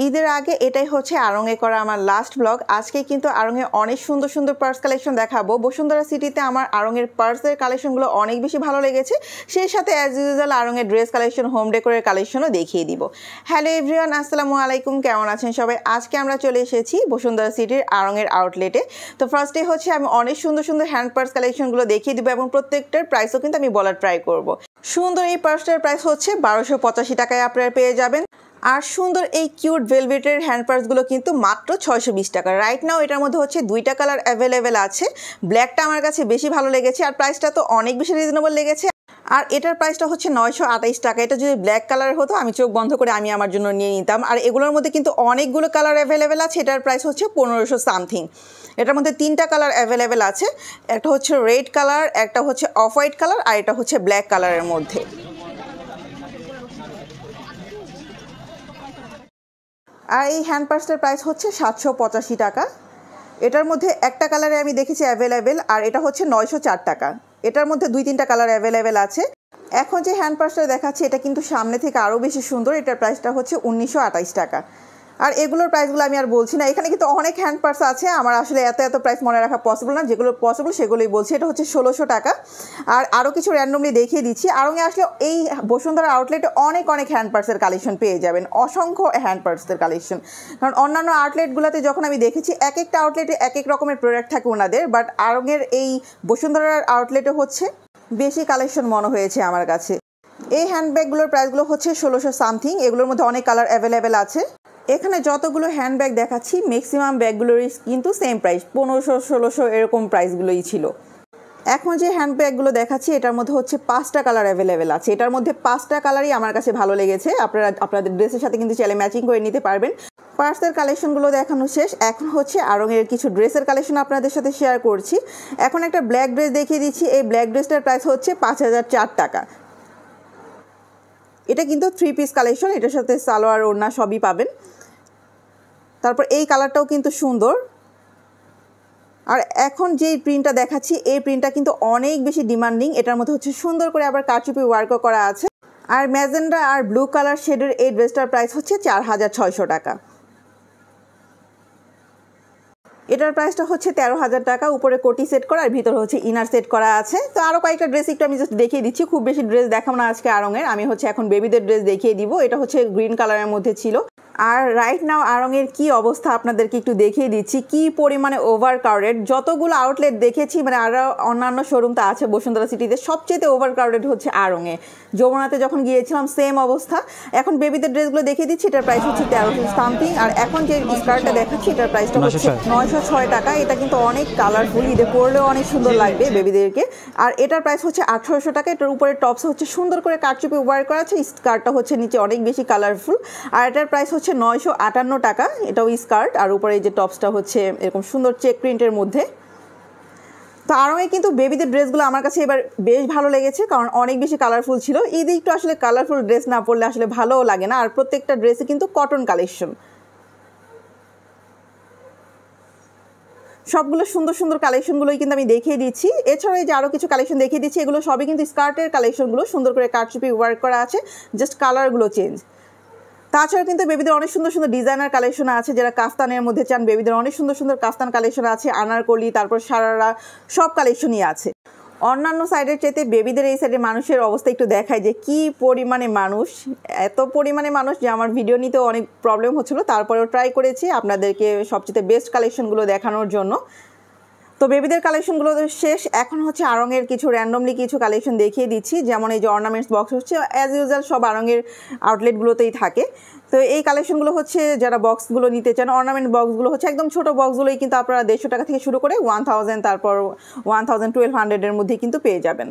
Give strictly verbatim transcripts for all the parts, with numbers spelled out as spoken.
ঈদের আগে এটাই হচ্ছে আড়ংয়ে করা আমার লাস্ট ব্লগ। আজকে কিন্তু আড়ংয়ে অনেক সুন্দর সুন্দর পার্স কালেকশন দেখাবো। বসুন্ধরা সিটিতে আমার আড়ংয়ের পার্সের কালেকশনগুলো অনেক বেশি ভালো লেগেছে। সেই সাথে অ্যাজ ইউজুয়াল আড়ংয়ের ড্রেস কালেকশন, হোম ডেকোরের কালেকশনও দেখিয়ে দিব। হ্যালো এভরিওয়ান, আসসালামু আলাইকুম, কেমন আছেন সবাই? আজকে আমরা চলে এসেছি বসুন্ধরা সিটির আড়ংয়ের আউটলেটে। তো ফার্স্টে হচ্ছে আমি অনেক সুন্দর সুন্দর হ্যান্ড পার্স কালেকশনগুলো দেখিয়ে দিব এবং প্রত্যেকটার প্রাইসও কিন্তু আমি বলার ট্রাই করব। সুন্দর এই পার্সটার প্রাইস হচ্ছে বারোশো পঁচাশি টাকায় আপনারা পেয়ে যাবেন। আর সুন্দর এই কিউট ভেলভেটের হ্যান্ড পার্সগুলো কিন্তু মাত্র ছয়শো বিশ টাকা। রাইট নাও এটার মধ্যে হচ্ছে দুইটা কালার অ্যাভেলেবেল আছে। ব্ল্যাকটা আমার কাছে বেশি ভালো লেগেছে আর প্রাইসটা তো অনেক বেশি রিজনেবল লেগেছে। আর এটার প্রাইসটা হচ্ছে নয়শো আঠাইশ টাকা। এটা যদি ব্ল্যাক কালার হতো আমি চোখ বন্ধ করে আমি আমার জন্য নিয়ে নিতাম। আর এগুলোর মধ্যে কিন্তু অনেকগুলো কালার অ্যাভেলেবেল আছে। এটার প্রাইস হচ্ছে পনেরোশো সামথিং। এটার মধ্যে তিনটা কালার অ্যাভেলেবেল আছে। একটা হচ্ছে রেড কালার, একটা হচ্ছে অফ হোয়াইট কালার, আর এটা হচ্ছে ব্ল্যাক কালারের মধ্যে। আর এই হ্যান্ড পার্সটার প্রাইস হচ্ছে সাতশো পঁচাশি টাকা। এটার মধ্যে একটা কালারে আমি দেখেছি অ্যাভেলেবেল, আর এটা হচ্ছে নয়শো চার টাকা। এটার মধ্যে দুই তিনটা কালার অ্যাভেলেবেল আছে। এখন যে হ্যান্ড পার্সটা দেখাচ্ছি এটা কিন্তু সামনে থেকে আরও বেশি সুন্দর। এটার প্রাইসটা হচ্ছে উনিশশো আঠাইশ টাকা। আর এগুলোর প্রাইসগুলো আমি আর বলছি না, এখানে কিন্তু অনেক হ্যান্ড পার্স আছে, আমার আসলে এত এত প্রাইস মনে রাখা পসিবল না। যেগুলো পসিবল সেগুলোই বলছি। এটা হচ্ছে ষোলোশো টাকা। আর আরও কিছু র্যান্ডমলি দেখিয়ে দিচ্ছি। আড়ংয়ে আসলে এই বসুন্ধরা আউটলেটে অনেক অনেক হ্যান্ড পার্সের কালেকশন পেয়ে যাবেন, অসংখ্য হ্যান্ড পার্সের কালেকশন। কারণ অন্যান্য আউটলেটগুলোতে যখন আমি দেখেছি এক একটা আউটলেটে এক এক রকমের প্রোডাক্ট থাকে ওনাদের, বাট আড়ংয়ের এই বসুন্ধরার আউটলেটে হচ্ছে বেশি কালেকশন মনে হয়েছে আমার কাছে। এই হ্যান্ডব্যাগগুলোর প্রাইসগুলো হচ্ছে ষোলোশো সামথিং। এগুলোর মধ্যে অনেক কালার অ্যাভেলেবেল আছে। এখানে যতগুলো হ্যান্ডব্যাগ দেখাচ্ছি ম্যাক্সিমাম ব্যাগগুলোরই কিন্তু সেম প্রাইস, পনেরোশো ষোলোশো এরকম প্রাইসগুলোই ছিল। এখন যে হ্যান্ডব্যাগগুলো দেখাচ্ছি এটার মধ্যে হচ্ছে পাঁচটা কালার অ্যাভেলেবেল আছে। এটার মধ্যে পাঁচটা কালারই আমার কাছে ভালো লেগেছে। আপনারা আপনাদের ড্রেসের সাথে কিন্তু চাইলে ম্যাচিং করে নিতে পারবেন। পার্সের কালেকশনগুলো দেখানো শেষ। এখন হচ্ছে আড়ংয়ের কিছু ড্রেসের কালেকশন আপনাদের সাথে শেয়ার করছি। এখন একটা ব্ল্যাক ড্রেস দেখিয়ে দিচ্ছি। এই ব্ল্যাক ড্রেসটার প্রাইস হচ্ছে পাঁচ হাজার চার টাকা। এটা কিন্তু থ্রি পিস কালেকশন, এটার সাথে সালোয়ার ওড়না সবই পাবেন। তারপর এই কালারটাও কিন্তু সুন্দর। আর এখন যেই প্রিন্টটা দেখাচ্ছি এই প্রিন্টটা কিন্তু অনেক বেশি ডিমান্ডিং। এটার মধ্যে হচ্ছে সুন্দর করে আবার কারচুপি ওয়ার্কও করা আছে। আর ম্যাজেন্ডা আর ব্লু কালার শেডের এই ড্রেসটার প্রাইস হচ্ছে চার হাজার ছয়শো টাকা। এটার প্রাইসটা হচ্ছে তেরো হাজার টাকা। উপরে কোটি সেট করা আর ভিতরে হচ্ছে ইনার সেট করা আছে। তো আরও কয়েকটা ড্রেস একটু আমি জাস্ট দেখিয়ে দিচ্ছি। খুব বেশি ড্রেস দেখাবো না আজকে আড়ংয়ের। আমি হচ্ছে এখন বেবিদের ড্রেস দেখিয়ে দিব। এটা হচ্ছে গ্রিন কালারের মধ্যে ছিল। আর রাইট নাও আড়ংয়ের কি অবস্থা আপনাদেরকে একটু দেখিয়ে দিচ্ছি, কি পরিমাণে ওভার ক্রাউডেড। যতগুলো আউটলেট দেখেছি, মানে আরও অন্যান্য শোরুম তো আছে বসুন্ধরা সিটিতে, সবচেয়ে ওভার ক্রাউডেড হচ্ছে আড়ংয়ে। যমুনাতে যখন গিয়েছিলাম সেম অবস্থা। এখন বেবিদের ড্রেসগুলো দেখিয়ে দিচ্ছি। এটার প্রাইস হচ্ছে তেরোশো সামথিং। আর এখন যে স্কার্টটা দেখাচ্ছি এটার প্রাইসটা হচ্ছে নয়শো ছয় টাকা। এটা কিন্তু অনেক কালারফুল, ঈদে পরলেও অনেক সুন্দর লাগবে বেবিদেরকে। আর এটার প্রাইস হচ্ছে আঠারোশো টাকা। এটার উপরে টপস হচ্ছে সুন্দর করে কারচুপি ওয়ার করা আছে। স্কার্টটা হচ্ছে নিচে অনেক বেশি কালারফুল। আর এটার প্রাইস হচ্ছে নয়শো আটান্ন টাকা। এটাও স্কার্ট, আর উপরে এই যে টপসটা হচ্ছে এরকম সুন্দর চেক প্রিন্টের মধ্যে। তো আড়ংয়ে কিন্তু বেবিদের ড্রেসগুলো আমার কাছে এবার বেশ ভালো লেগেছে, কারণ অনেক বেশি কালারফুল ছিল। ঈদে একটু আসলে কালারফুল ড্রেস না পরলে আসলে ভালোও লাগে না। আর প্রত্যেকটা ড্রেসে কিন্তু কটন কালেকশন, সবগুলো সুন্দর সুন্দর কালেকশনগুলোই কিন্তু আমি দেখিয়ে দিচ্ছি। এছাড়াও এই যে আরও কিছু কালেকশন দেখিয়ে দিচ্ছি, এগুলো সবই কিন্তু স্কার্টের কালেকশনগুলো। সুন্দর করে কারচুপি ওয়ার্ক করা আছে, জাস্ট কালারগুলো চেঞ্জ। তাছাড়া কিন্তু বেবিদের অনেক সুন্দর সুন্দর ডিজাইনার কালেকশন আছে। যারা কাফতানের মধ্যে চান, বেবিদের অনেক সুন্দর সুন্দর কাফতান কালেকশন আছে। আনারকলি, তারপর সারারা, সব কালেকশনই আছে। অন্যান্য সাইডের চাইতে বেবিদের এই সাইডের মানুষের অবস্থা একটু দেখায় যে কি পরিমাণে মানুষ। এত পরিমাণে মানুষ যে আমার ভিডিও নিতেও অনেক প্রবলেম হচ্ছিলো। তারপরেও ট্রাই করেছি আপনাদেরকে সবচেয়ে বেস্ট কালেকশনগুলো দেখানোর জন্য। তো বেবিদের কালেকশনগুলো শেষ। এখন হচ্ছে আড়ংয়ের কিছু র্যান্ডমলি কিছু কালেকশন দেখিয়ে দিচ্ছি। যেমন এই যে অর্নামেন্টস বক্স হচ্ছে অ্যাজ ইউজুয়াল সব আড়ংয়ের আউটলেটগুলোতেই থাকে। তো এই কালেকশনগুলো হচ্ছে যারা বক্সগুলো নিতে চান, অর্নামেন্ট বক্সগুলো হচ্ছে একদম ছোটো বক্সগুলোই কিন্তু আপনারা দেড়শো টাকা থেকে শুরু করে ওয়ান থাউজেন্ড তারপর ওয়ান থাউজেন্ড টুয়েলভ হান্ড্রেডের মধ্যেই কিন্তু পেয়ে যাবেন।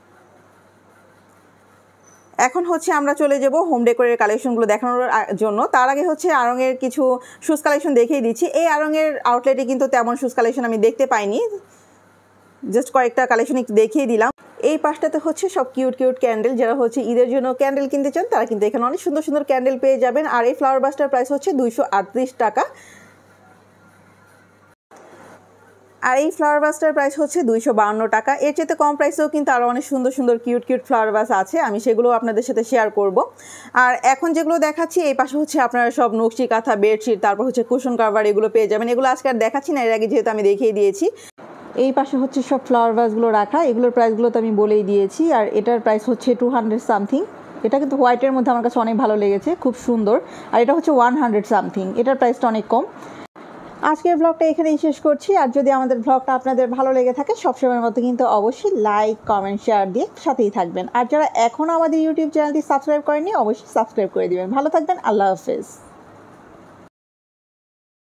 এখন হচ্ছে আমরা চলে যাব হোম ডেকোরের কালেকশনগুলো দেখানোর জন্য। তার আগে হচ্ছে আড়ংয়ের কিছু শুজ কালেকশন দেখিয়ে দিচ্ছি। এই আড়ংয়ের আউটলেটে কিন্তু তেমন শুজ কালেকশন আমি দেখতে পাইনি, জাস্ট কয়েকটা কালেকশন একটু দেখিয়ে দিলাম। এই পাশটাতে হচ্ছে সব কিউট কিউট ক্যান্ডেল। যারা হচ্ছে ঈদের জন্য ক্যান্ডেল কিনতে চান তারা কিন্তু এখানে অনেক সুন্দর সুন্দর ক্যান্ডেল পেয়ে যাবেন। আর এই ফ্লাওয়ার বাসটার প্রাইস হচ্ছে দুইশো আটত্রিশ টাকা। আর এই ফ্লাওয়ার ভাসটার প্রাইস হচ্ছে দুইশো বাউন্ন টাকা। এর চেয়ে কম প্রাইসেও কিন্তু আরও অনেক সুন্দর সুন্দর কিউট কিউট ফ্লাওয়ার ভাস আছে, আমি সেগুলো আপনাদের সাথে শেয়ার করব। আর এখন যেগুলো দেখাচ্ছি এই পাশে হচ্ছে আপনারা সব নকশি কাঁথা, বেডশিট, তারপর হচ্ছে কুশন কাভার এগুলো পেয়ে যাবেন। এগুলো আজকে আর দেখাচ্ছি না, এর আগে যেহেতু আমি দেখিয়ে দিয়েছি। এই পাশে হচ্ছে সব ফ্লাওয়ার ভাসগুলো রাখা, এগুলোর প্রাইসগুলো তো আমি বলেই দিয়েছি। আর এটার প্রাইস হচ্ছে টু হান্ড্রেড সামথিং। এটা কিন্তু হোয়াইটের মধ্যে আমার কাছে অনেক ভালো লেগেছে, খুব সুন্দর। আর এটা হচ্ছে ওয়ান হান্ড্রেড সামথিং, এটার প্রাইসটা অনেক কম। আজকের ব্লগটা এখানেই শেষ করছি। আর যদি আমাদের ব্লগটা আপনাদের ভালো লেগে থাকে সবসময়ের মতো কিন্তু অবশ্যই লাইক, কমেন্ট, শেয়ার দিয়ে সাথেই থাকবেন। আর যারা এখনও আমাদের ইউটিউব চ্যানেলটি সাবস্ক্রাইব করেননি অবশ্যই সাবস্ক্রাইব করে দিবেন। ভালো থাকবেন, আল্লাহ হাফেজ।